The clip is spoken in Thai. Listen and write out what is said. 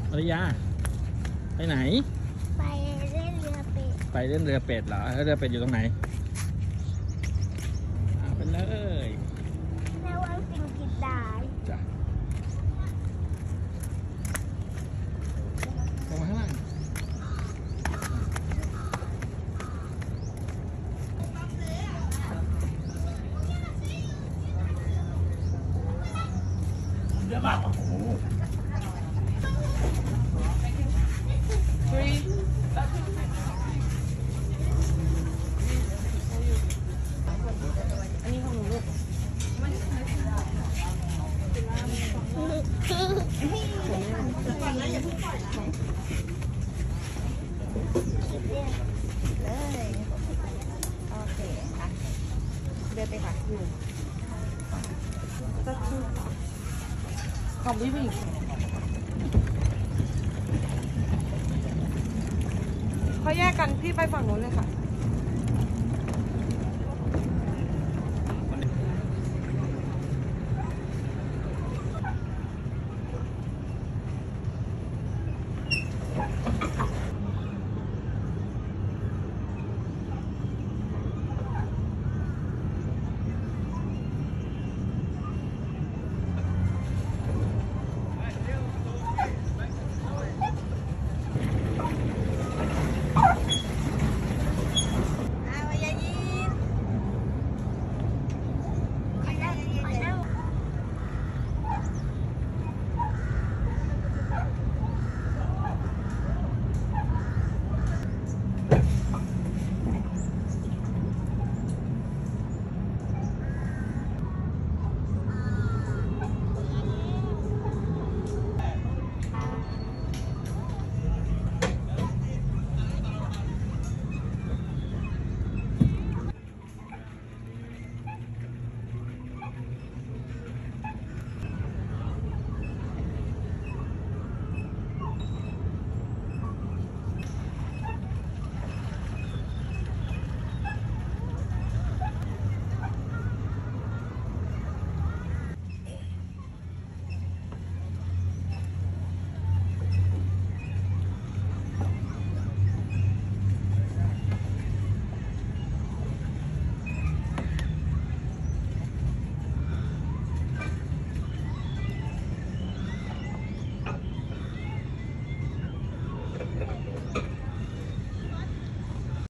ภรรยาไปไหนไปเล่นเรือเป็ดไปเล่นเรือเป็ดเหรอแล้วเรือเป็ดอยู่ตรงไหนไปเลยระวังสิ่งกีดได้จ้ะลงมาข้างล่างเดี๋ยวมาโอ้โหอันนี้ของหนูลูกเลยโอเคค่ะเดินไปค่ะขอบคุณผู้หญิงเขาแยกกันพี่ไปฝั่งนู้นเลยค่ะ